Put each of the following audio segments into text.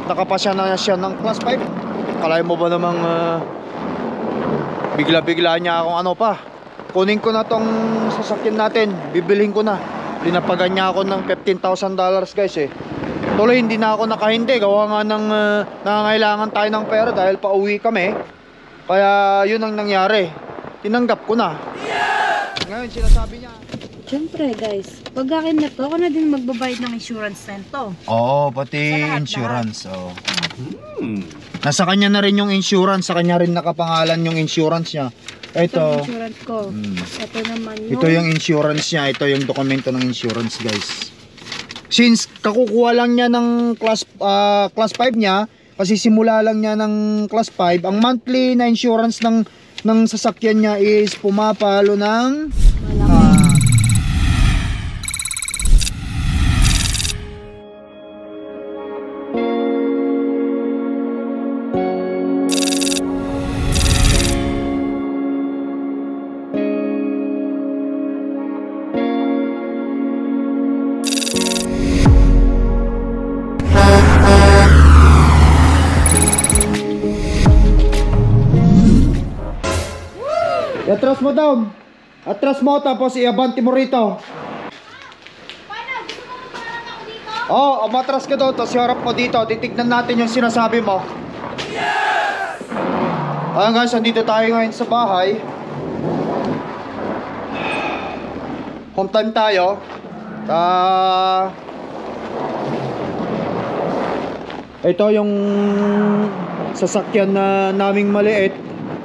nakapasya na siya ng class 5. Kalahin mo ba namang bigla-bigla niya akong ano pa, kunin ko na tong sasakyan natin, bibilhin ko na. Linapagan niya ako ng $15,000 guys eh. Tuloy hindi na ako nakahindi, gawa nga ng nangangailangan tayo ng pera dahil pauwi kami. Kaya yun ang nangyari, tinanggap ko na. Ngayon sinasabi niya, siyempre guys, pag akin na to, ako na din magbabayad ng insurance na to. oo, pati insurance. Oo. Nasa kanya na rin yung insurance, sa kanya rin nakapangalan yung insurance niya. Ito, Insurance ko. Ito naman yung... ito yung insurance niya, ito yung dokumento ng insurance guys. Since kakukuha lang niya ng class 5 niya, kasi simula lang niya ng class 5, ang monthly na insurance ng sasakyan niya is pumapalo ng atras mo down. Atras mo tapos iabanti mo rito. Paano? Gusto mo magparang ako dito? Oo, matras ka doon, tapos harap mo dito. Titignan natin yung sinasabi mo. Yes! Ayan guys, andito tayo ngayon sa bahay. Home time tayo. Ito yung sasakyan na naming maliit.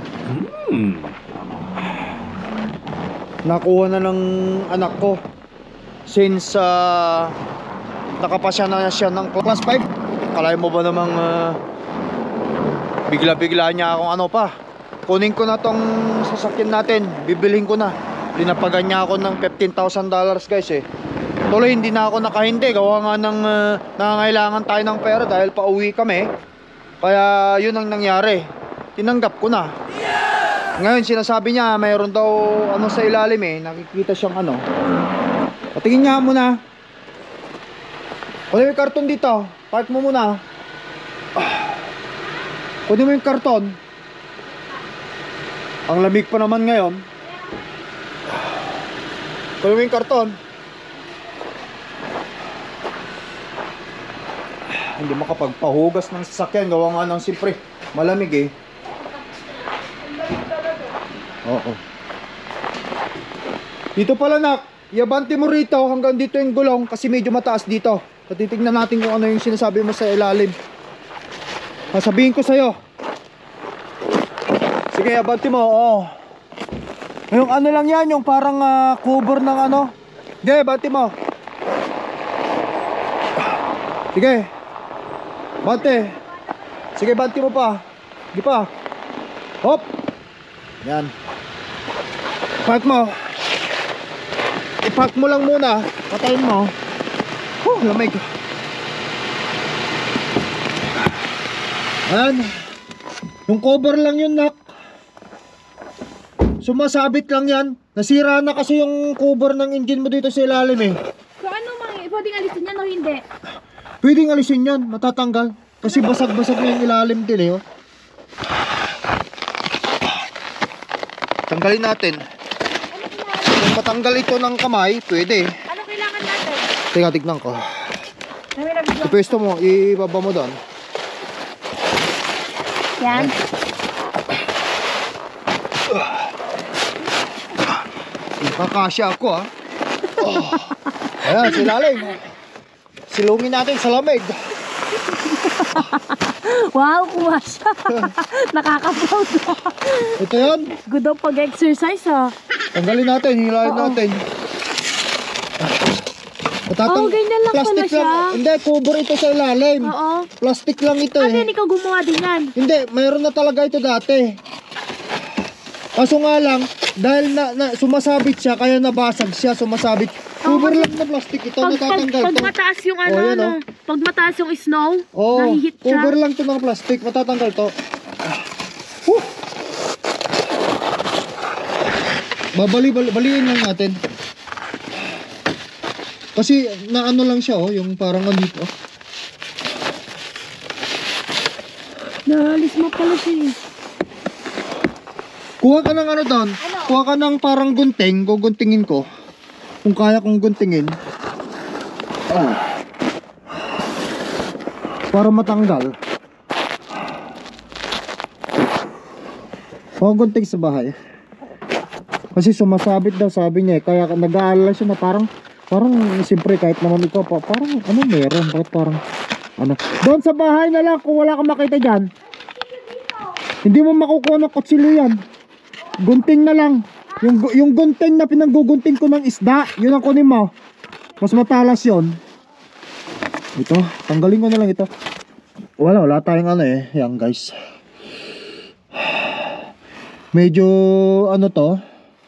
Nakuha na ng anak ko. Since nakapasya na siya ng class 5. Kalahin mo ba namang bigla-bigla niya akong ano pa, kunin ko na tong sasakyan natin, bibilhin ko na. Linapagan niya ako ng $15,000 guys eh. Tuloy hindi na ako nakahindi, gawa nga ng nangangailangan tayo ng pera dahil pauwi kami. Kaya yun ang nangyari, tinanggap ko na. Ngayon sinasabi niya mayroon daw ano sa ilalim eh, nakikita siyang ano. Patingin niya muna. Kunin mo yung karton dito, park mo muna. Kunin mo yung karton. Ang lamig pa naman ngayon. Kunin mo yung karton. Hindi makapagpahugas ng sasakyan, gawa nga ng siyempre malamig eh. Oo. Dito pala nak, iabanti mo rito hanggang dito yung gulong kasi medyo mataas dito. Patitignan natin kung ano yung sinasabi mo sa ilalim. Sabihin ko sa'yo. Sige, abanti mo. Oo. Yung ano lang yan, yung parang cover ng ano. Sige, abanti mo. Sige. Bante. Sige, banti mo pa. Sige pa. Hop. Yan. Park mo. I-park mo lang muna. Patayin mo. Lamig. Ayan. Yung cover lang yun nak. Sumasabit lang yan. Nasira na kasi yung cover ng engine mo dito sa ilalim eh. So ano pwedeng alisin yan o hindi? Pwedeng alisin yan. Matatanggal. Kasi basag-basag na yung ilalim din eh. Oh. Tanggalin natin. Kung matanggal ito ng kamay, pwede. Ano kailangan natin? Teka, tignan ko. Ipesto mo, ibaba mo doon. Yan. Kakasya ako ah. Ayan, silalim. Silungin natin sa lamig. Wow, kuha siya. Nakaka-proud. Ito yan. Good daw pag-exercise ha. Tanggalin natin, hilahin natin. Ganyan lang pala siya. Hindi, cover ito sa ilalim. Oo. Plastic lang ito eh. Ikaw gumawa din yan. Hindi, mayroon na talaga ito dati. Kaso nga lang, dahil sumasabit siya, kaya nabasag siya, sumasabit. Cover lang na plastic ito, natatanggal pag to. mataas yung ano, yan, oh. pag mataas yung snow, nahihit siya. Cover lang to ng plastic, matatanggal to. Baliin lang natin. Kasi naano lang siya oh, yung parang andito. Naalis mo pala siya eh. Kuha ka ng ano doon. Ano? Kuha ka ng parang gunting. Guguntingin ko. Kung kaya kong guntingin. Para matanggal. Gunting sa bahay. Kasi sumasabit daw, sabi niya. Kaya nag-aalala siya na parang siyempre kahit naman ikaw pa, parang ano meron. Bakit parang ano. Doon sa bahay na lang kung wala kang makita dyan. Hindi mo makukuha ng kutsilyo yan. Gunting na lang. Yung gunting na pinanggugunting ko ng isda, yun ang kunin mo. Mas matalas yon. Ito, tanggalin ko na lang ito. Wala tayong ano eh. Yan guys. Medyo ano to.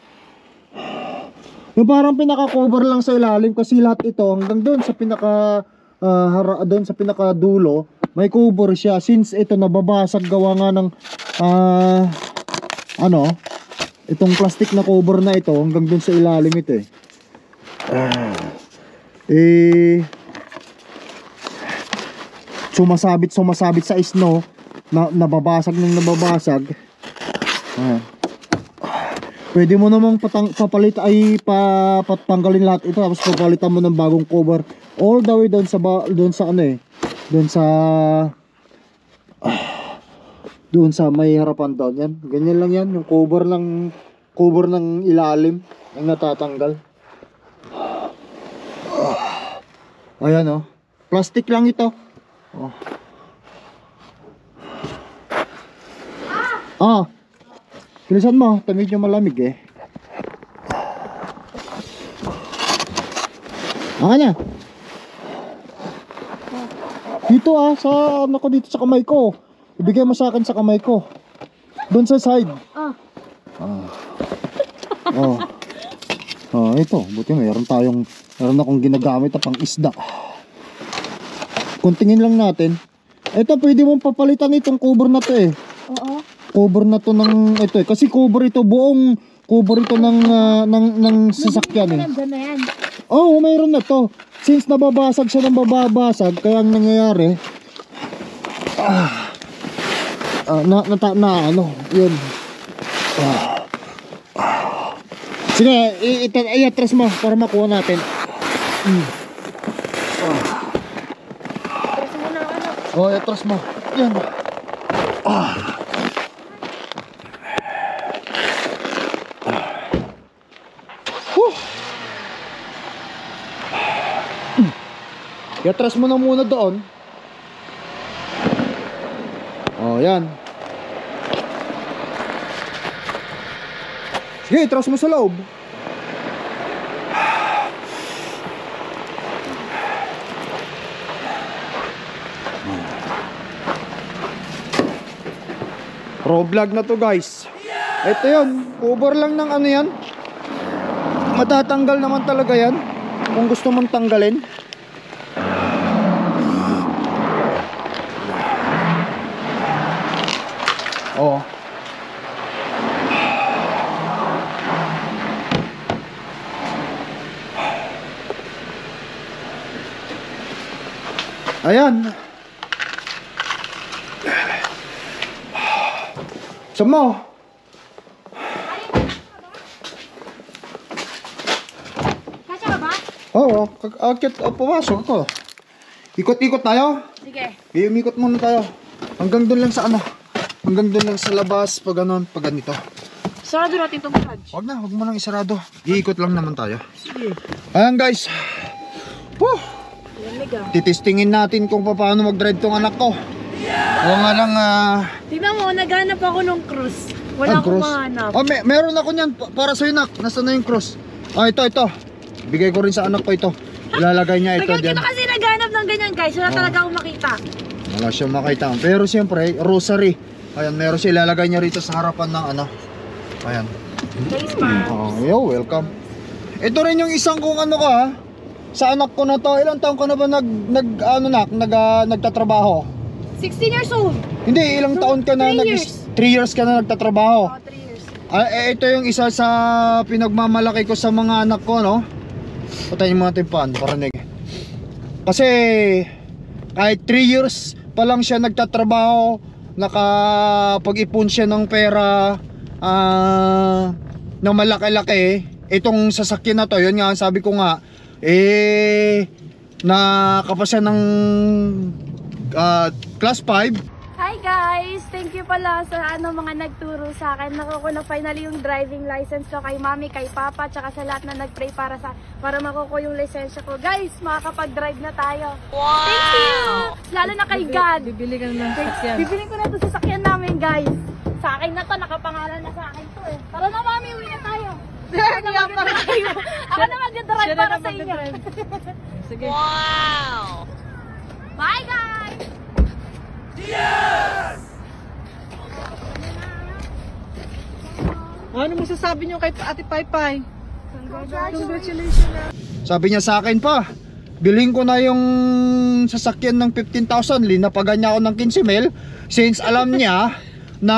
Yung parang pinaka-cover lang sa ilalim kasi lahat ito hanggang doon sa doon sa pinaka-dulo, may cover siya since ito nababasag gawa nga ng itong plastic na cover na ito hanggang doon sa ilalim ito sumasabit sa snow na nababasag. Pwede mo namang patanggalin lahat ito tapos papalitan mo ng bagong cover all the way doon sa may harapan doon. Yan, ganyan lang yan, yung cover ng ilalim ang natatanggal. Ayan oh, plastic lang ito. Bilisan mo, tamid yung malamig eh. Na. Dito dito sa kamay ko. Ibigay mo sa akin sa kamay ko. Doon sa side. Ito, buti meron akong ginagamit na pang isda. Kuntingin lang natin. Ito, pwede mong papalitan itong cover na to eh. Oo. Cover na to ng ito eh. Kasi cover ito, buong cover ito ng sasakyan eh. Nandun na yan. Oo, mayroon na to. Since nababasag siya ng bababasag, kaya ang nangyayari yun. Sige, i-atras mo para makuha natin. Atras mo na ano. I-atras mo. Yan. I-atras mo na muna doon. Yan. Sige, i-atras mo sa loob. Pro vlog na to guys. Ito yun, cover lang ng ano yan. Matatanggal naman talaga yan kung gusto mong tanggalin. Ayan. Sama. Kasya ka ba? Oo, pumasok ako. Ikot-ikot tayo. Sige. Umikot muna tayo. Hanggang doon lang sa hanggang doon lang sa labas, pag ganito. Sarado natin itong garage. Huwag mo nang isarado. Iikot lang naman tayo. Sige. Ayan guys. Lamig ah. Titistingin natin kung paano mag-drive tong anak ko. Oo nga lang Tingnan mo, naghanap ako ng cruise. Wala akong mahanap. Meron ako niyan para sa'yo nak. Nasaan na yung cross? Ito. Bigay ko rin sa anak ko ito. Ilalagay niya ito Tagal dyan. kita kasi naghanap ng ganyan guys. Wala talaga akong makita. Wala siyang makita. Pero siyempre, rosary. Ayan, meron siya. Ilalagay niya rito sa harapan ng Ayan. Guys pa. Welcome. Ito rin yung isang kung sa anak ko na to. Ilang taon ka na ba nagtatrabaho? 16 years old. Hindi, ilang taon ka na 3 years. 3 years ka na nagtatrabaho. 3 years. Ito yung isa sa pinagmamalaki ko sa mga anak ko, no? Patayin mo natin pan, parinig. Kasi kahit 3 years pa lang siya nagtatrabaho, nakapag-ipon siya ng pera na malaki-laki. Itong sasakyan na to, yun nga sabi ko nga, nakapasa ng class 5. Hi guys! Thank you pala sa mga nagturo sa akin. Nakuha na finally yung driving license ko kay mami, kay papa, tsaka sa lahat na nagpray para makukuha yung lisensya ko. Guys, makakapag-drive na tayo. Wow! Thank you! Lalo na kay God. Bibili ka ng sasakyan. Bibili ko na ito sa sasakyan namin, guys. Sa akin na to, nakapangalan na sa akin to eh. Tara na mami, uwi na tayo. Ako na mag-drive para sa inyo. Sige. Wow! Bye guys! Ano masasabi niyo kay Ate Paypay? Congratulations na. Sabi niya sa akin pa, bilhin ko na yung sasakyan ng 15,000. Linapagan niya ako ng 15 mil since alam niya na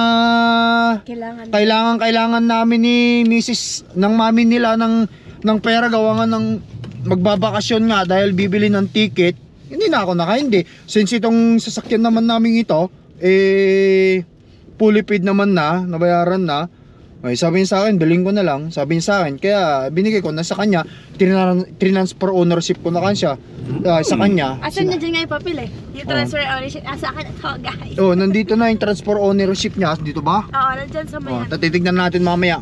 kailangan namin ni Mrs. ng mami nila ng pera gawa nga ng magbabakasyon nga dahil bibili ng ticket. Hindi na ako hindi. Since itong sasakyan naman namin ito, fully paid naman na, nabayaran na. Ay, sabi niya sa akin, bilhin ko na lang. Sabi niya sa akin, kaya binigay ko na sa kanya. Transfer ownership ko na siya sa kanya. Asan na dyan nga yung papel eh? Yung transfer ownership. Sa akin ito guys. Oh, nandito na yung transfer ownership niya. Dito ba? Oo, nandyan sa mayan. Tatitignan natin mamaya.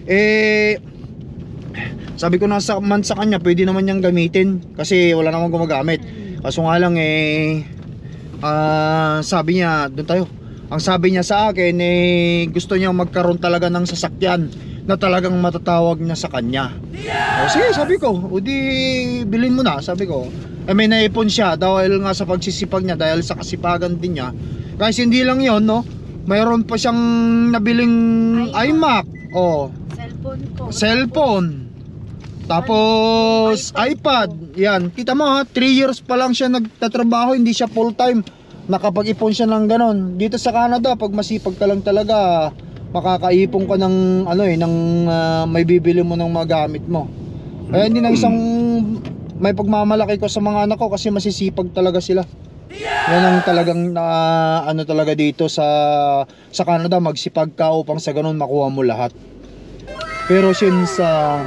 Sabi ko na sa kanya, pwede naman niyang gamitin. Kasi wala namang gumagamit. Kaso nga lang sabi niya, doon tayo. Ang sabi niya sa akin gusto niya magkaroon talaga ng sasakyan na talagang matatawag niya sa kanya. O sige, sabi ko, o di bilhin mo na, sabi ko. May naipon siya dahil nga sa pagsisipag niya, dahil sa kasipagan din niya. Kasi hindi lang yon, no? Mayroon pa siyang nabiling iMac. Oh, cellphone. Tapos iPad. Yan, kita mo ha, 3 years pa lang siya nagtatrabaho, hindi siya full time. Nakapag-ipon siya ng ganon. Dito sa Canada, pag masipag ka lang talaga, makakaipon ka ng may bibili mo ng mga gamit mo. Kaya hindi na isang may pagmamalaki ko sa mga anak ko kasi masisipag talaga sila. Yan ang talagang talaga dito sa Canada, magsipag ka upang sa ganon makuha mo lahat. Pero since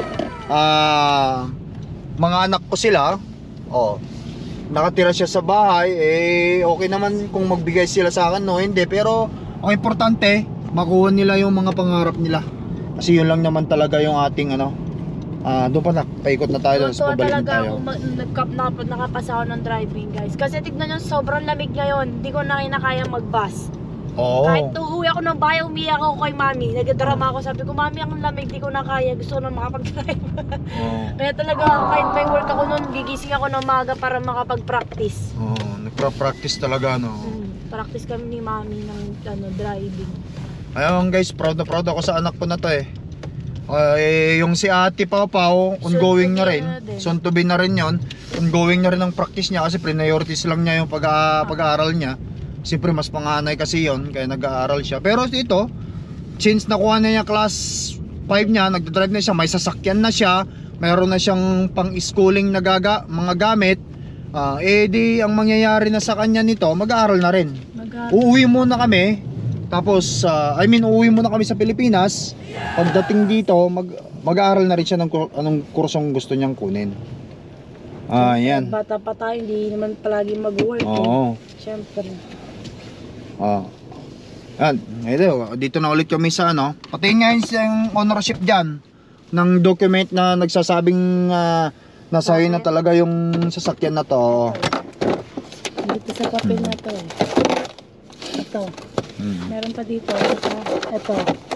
mga anak ko sila, nakatira siya sa bahay, okay naman kung magbigay sila sa akin, no? Hindi, pero ang importante, makuha nila yung mga pangarap nila. Kasi yun lang naman talaga yung ating doon pa paikot na tayo, sa pabalik tayo. Nakapasa ako ng driving guys. Kasi tignan nyo, sobrang lamig ngayon. Hindi ko na kinakaya mag-bus. Kahit uuwi ako ng bahay, umiyak ako kay mami. Nagdrama ako, sabi ko, mami, ang lamig, di ko na kaya. Gusto ko na makapag-drive. Kaya talaga, kahit may work ako noon, gigising ako ng maga para makapag-practice. Nagpa-practice talaga, no? Practice kami ni mami ng driving. Ayun guys, proud na proud ako sa anak ko na to yung si Ate Pau, ongoing na rin. Soon to be na rin yun. Ongoing na rin ang practice niya kasi priorities lang niya yung pag-aaral niya. Siyempre mas panganay kasi yon, kaya nag-aaral siya. Pero ito, since nakuha na niya class 5 niya, nagdadrive na siya, may sasakyan na siya, mayroon na siyang pang-schooling na mga gamit, di ang mangyayari na sa kanya nito, mag-aaral na rin. Uuwi muna kami, tapos uuwi muna kami sa Pilipinas. Pagdating dito, mag-aaral na rin siya ng anong kursong gusto niyang kunin. Yan. Bata pa tayo, hindi naman palagi mag-work. Siyempre. Yan, dito na ulit kami sa pati nga yung ownership dyan ng document na nagsasabing nasa iyo na talaga yung sasakyan na to. Dito sa papel na to. Ito. Meron pa dito. Ito.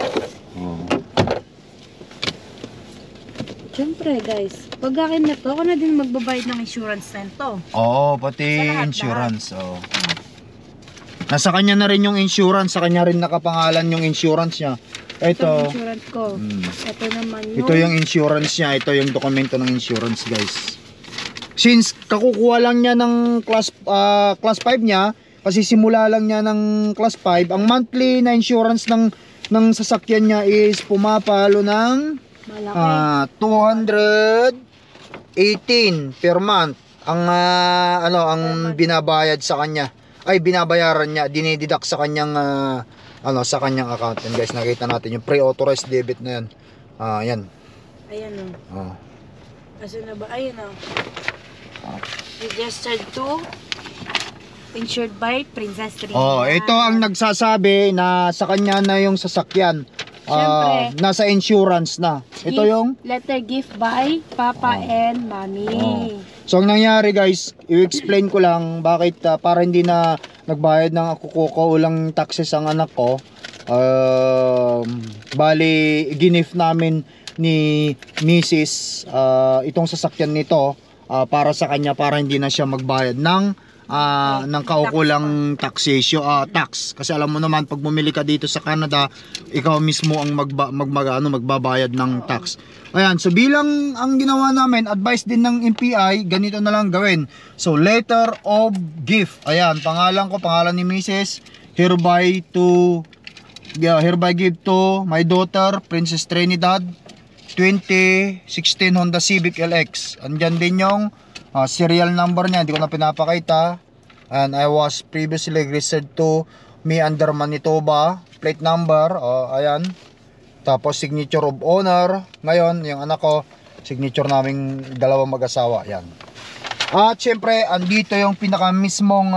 Siyempre guys, pag akin na to, ako na din magbabayad ng insurance na ito. Pati insurance. Nasa kanya na rin yung insurance, sa kanya rin nakapangalan yung insurance niya. Ito. Insurance ko. Ito naman yung... Ito yung insurance niya, ito yung dokumento ng insurance guys. Since kakukuha lang niya ng class 5 niya, kasi simula lang niya ng class 5, ang monthly na insurance ng sasakyan niya is pumapalo ng 218 per month ang ang binabayad sa kanya. ay binabayaran niya, dinideduct sa kanyang sa kanyang account. And guys, nakita natin yung pre-authorized debit na yan. Yan. Ayan o. Oh. Asa na ba? Ayan o. Registered to insured by Princess Trina. Oh, ito ang nagsasabi na sa kanya na yung sasakyan. Siyempre. Nasa insurance na. Ito yung letter gift by Papa and Mommy. So ang nangyari guys, i-explain ko lang bakit para hindi na nagbayad ng ako ulang taxes ang anak ko. Bali ginif namin ni Mrs. Itong sasakyan nito para sa kanya para hindi na siya magbayad ng kaukulang tax. Kasi alam mo naman pag bumili ka dito sa Canada, ikaw mismo ang magbabayad ng tax. Ayan, so bilang ang ginawa namin, advice din ng MPI, ganito na lang gawin. So letter of gift. Ayan, pangalan ni Mrs. hereby give to my daughter Princess Trinidad 2016 Honda Civic LX. Andyan din yung serial number niya, hindi ko na pinapakita. And I was previously registered to me under Manitoba. Plate number, ayan. Tapos signature of owner. Ngayon, yung anak ko, signature naming dalawang mag-asawa. Ayan. At syempre, andito yung pinakamismong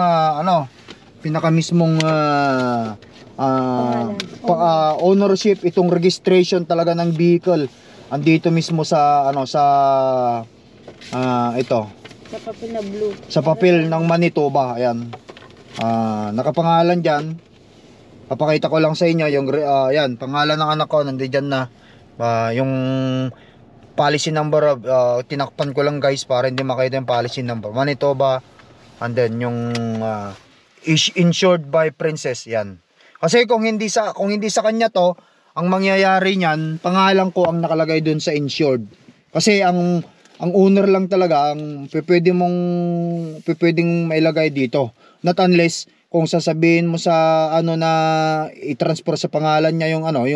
ownership, itong registration talaga ng vehicle. Andito mismo sa ito. Sa papel na blue. Sa papel ng Manitoba, ayan. Nakapangalan diyan. Papakita ko lang sa inyo yung ayan, pangalan ng anak ko nandiyan na. Yung policy number tinakpan ko lang guys para hindi makita yung policy number. Manitoba, and then yung is insured by Princess, yan. Kasi kung hindi sa kanya to, ang mangyayari niyan, pangalan ko ang nakalagay doon sa insured. Kasi ang owner lang talaga ang pwedeng mailagay dito. Not unless kung sasabihin mo sa na i-transfer sa pangalan niya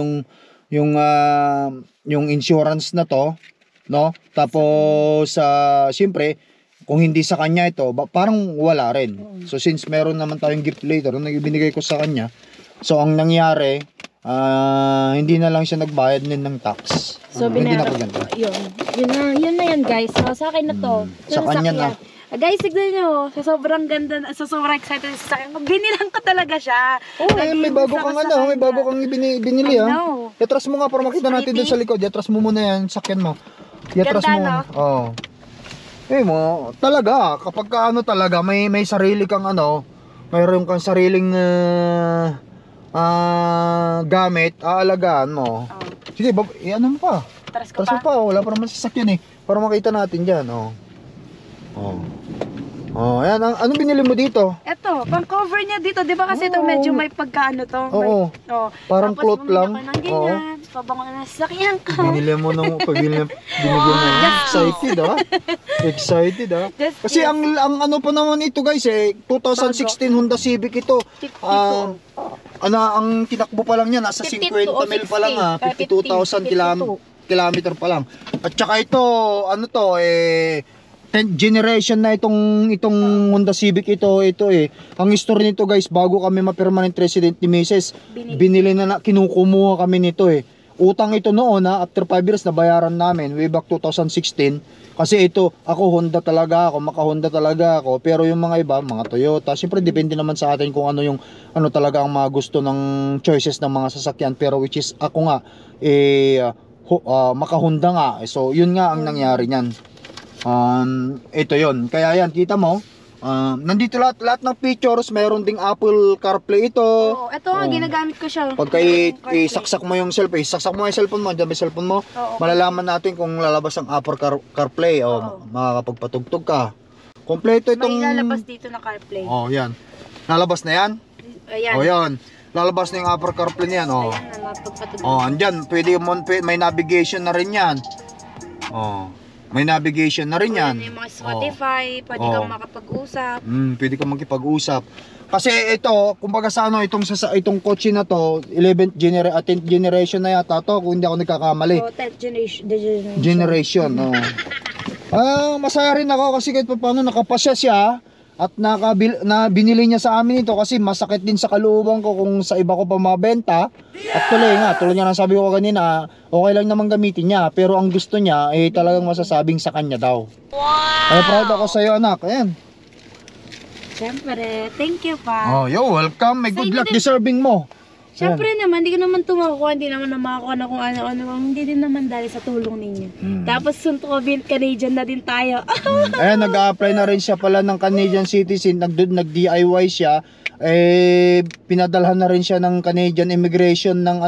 yung insurance na to, no? Tapos siyempre kung hindi sa kanya ito, parang wala rin. So since meron naman tayong gift later na ibinigay ko sa kanya, so ang nangyari hindi na lang siya nagbayad ng tax. So hindi na ko ganito. Yun na yan guys. So, sa akin na to. Sa kanya na. Guys, tignan nyo. Sa sobrang ganda, sa sobrang excited sa akin. Binilang ko talaga siya. May bago kang binili Yatras mo nga para makita natin doon sa likod. Yatras mo muna yan, sakyan mo. Yatras mo. Oo. Mo, talaga, kapag talaga, may sarili kang mayroon kang sariling gamit, aalagaan mo. Sige, ano mo pa? Taras mo pa, wala pa naman sasakyan para makita natin dyan, ayan, anong binili mo dito? Ito, pang cover niya dito, di ba kasi ito medyo may pagkaano to? Oo. Parang cloth lang. Ganyan, pabango na sasakyan ko. Binili mo binigyan mo. Excited Excited Kasi ang pa naman ito guys 2016 Honda Civic ito. Ang tinakbo pa lang niya nasa 50 mil pa lang 52,000 kilometer pa lang. At saka ito 10th generation na itong Honda Civic ito ang history nito guys, bago kami ma-permanent resident ni Mrs. binili na kinukumuha kami nito utang ito noon after 5 years nabayaran namin way back 2016. Kasi ito, Honda talaga ako, maka-Honda talaga ako. Pero yung mga iba, mga Toyota, siyempre depende naman sa atin kung ano yung talaga ang mga gusto ng choices ng mga sasakyan. Pero which is ako nga maka-Honda nga. So yun nga ang nangyari niyan. Ito yon. Kaya yan, kita mo, nandito lahat ng pictures, mayroon ding Apple CarPlay ito. Ito nga, ginagamit ko siya. Pagka isaksak mo yung cellphone, dyan may cellphone mo, malalaman natin kung lalabas ang Apple CarPlay makakapagpatugtog ka. Kompleto itong... May lalabas dito na CarPlay. Yan. Lalabas na yan? Ayan. Yan. Lalabas na yung Apple CarPlay niyan. Ayan, andyan. May navigation na rin yan. May navigation na rin yan. Yung mga Spotify, pwede kang makapag-usap. Pwede kang makipag-usap. Kasi ito, kumbaga sa itong kotse na to, 10th generation na yata to, kung hindi ako nagkakamali. 10th generation. Masaya rin ako kasi kahit paano nakapasya siya. at na binili niya sa amin ito kasi masakit din sa kalooban ko kung sa iba ko pa mabenta. At tuloy nga nasabi ko kanina, okay lang naman gamitin niya, pero ang gusto niya eh talagang masasabing sa kanya daw. Wow! Ay, proud ako sa iyo, anak. Ayan. Siyempre, thank you pa. Oh, yo, welcome. May good Sa'yo luck din. deserving mo. Siyempre naman, hindi ko naman tumakuha, hindi naman namakuha na kung ano-ano, hindi din naman dahil sa tulong ninyo. Tapos sunto ko, Canadian na din tayo. Ayan, nag-a-apply na rin siya pala ng Canadian citizen, nag-DIY siya, eh, pinadalhan na rin siya ng Canadian immigration ng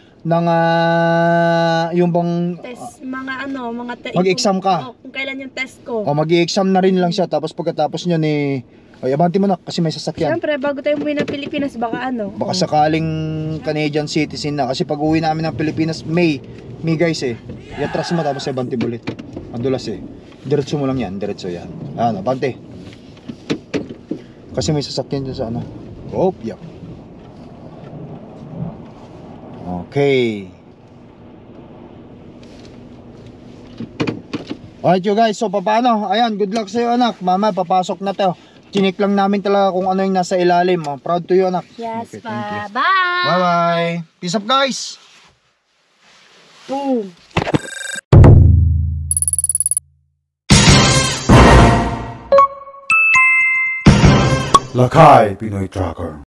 yung bang, Test, mga mag-exam ka. Kung kailan yung test ko. O mag-i-exam na rin lang siya, tapos pagkatapos niya ni, ay, abanti mo na kasi may sasakyan. Siyempre, bago tayo umuwi ng Pilipinas, baka Baka sakaling Canadian citizen na. Kasi pag uwi namin ng Pilipinas, May guys eh. Iatras mo tapos abanti bulit. Madulas eh. Diretso mo lang yan, diretso yan. Ayan, abanti. Kasi may sasakyan dyan sa ano. Oh, yeah. Okay. Alright you guys, so paano? Ayan, good luck sa iyo anak. Mama, papasok na to. Chinik lang namin talaga kung ano yung nasa ilalim. Oh. Proud to you anak. Yes, Okay, pa. thank you. Bye! Bye bye. Peace up guys. Boom! Lakay Pinoy Tracker.